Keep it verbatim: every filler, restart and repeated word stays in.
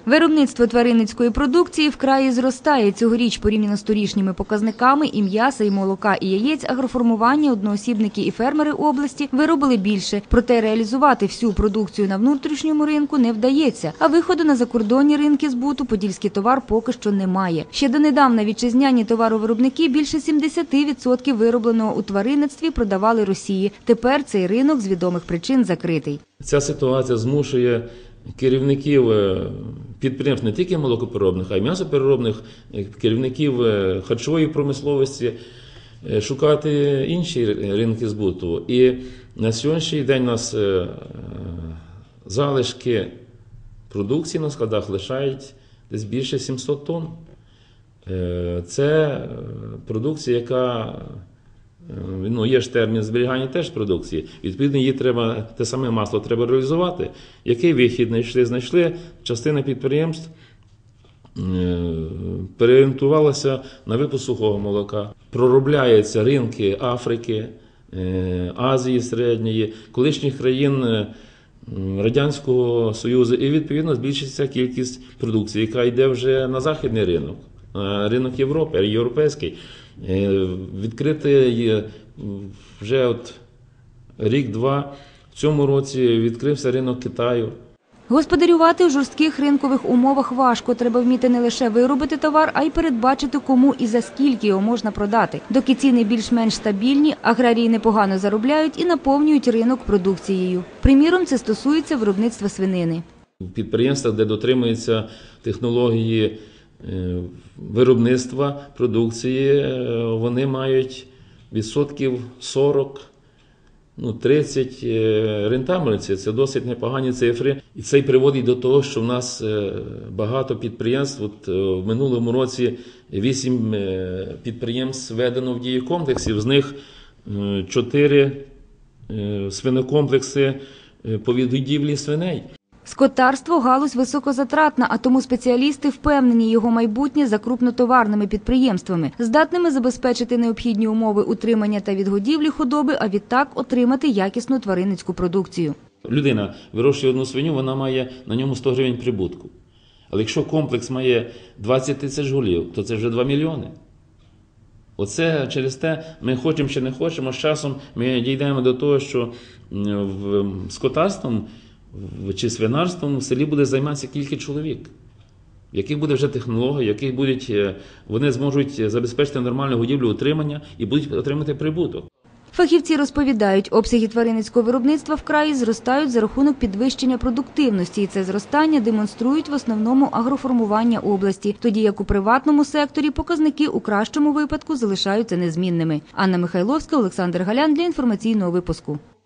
Виробництво тваринницької продукції в краї зростає. Цьогоріч порівняно з торішніми показниками і м'яса, і молока, і яєць агроформування, одноосібники і фермери області виробили більше. Проте реалізувати всю продукцію на внутрішньому ринку не вдається, а виходу на закордонні ринки збуту подільський товар поки що немає. Ще донедавна вітчизняні товаровиробники більше сімдесят відсотків виробленого у тваринництві продавали Росії. Тепер цей ринок з відомих причин закритий. Ця ситуація змушує керівників підприємств не тільки молокопереробних, а й м'ясопереробних, керівників харчової промисловості шукати інші ринки збуту. І на сьогоднішній день у нас залишки продукції на складах лишають десь більше сімсот тонн. Це продукція, яка, ну, є ж термін зберігання теж продукції. Відповідно, її треба, те саме масло треба реалізувати. Який вихід знайшли? Знайшли, частина підприємств переорієнтувалася на випуск сухого молока. Проробляються ринки Африки, Азії Середньої, колишніх країн Радянського Союзу. І, відповідно, збільшиться кількість продукції, яка йде вже на західний ринок, ринок Європи, європейський. Відкритий вже от рік-два, в цьому році відкрився ринок Китаю. Господарювати в жорстких ринкових умовах важко. Треба вміти не лише виробити товар, а й передбачити, кому і за скільки його можна продати. Доки ціни більш-менш стабільні, аграрії непогано заробляють і наповнюють ринок продукцією. Приміром, це стосується виробництва свинини. В підприємствах, де дотримуються технології виробництва продукції, вони мають відсотків сорок, ну, тридцять рентабельності. Це досить непогані цифри. І це й приводить до того, що в нас багато підприємств, от в минулому році вісім підприємств введено в дію комплексів, з них чотири свинокомплекси по відгодівлі свиней. Скотарство – галузь високозатратна, а тому спеціалісти впевнені, його майбутнє за крупнотоварними підприємствами, здатними забезпечити необхідні умови утримання та відгодівлі худоби, а відтак отримати якісну тваринницьку продукцію. Людина вирощує одну свиню, вона має на ньому сто гривень прибутку. Але якщо комплекс має двадцять тисяч голів, то це вже два мільйони. Оце через те, ми хочемо чи не хочемо, з часом ми дійдемо до того, що в скотарством чи свинарством в селі буде займатися кілька чоловік, в яких буде вже технологія, яких будуть, вони зможуть забезпечити нормальну годівлю, утримання і будуть отримати прибуток. Фахівці розповідають, обсяги тваринницького виробництва в краї зростають за рахунок підвищення продуктивності, і це зростання демонструють в основному агроформування області, тоді як у приватному секторі показники у кращому випадку залишаються незмінними. Анна Михайловська, Олександр Галян для інформаційного випуску.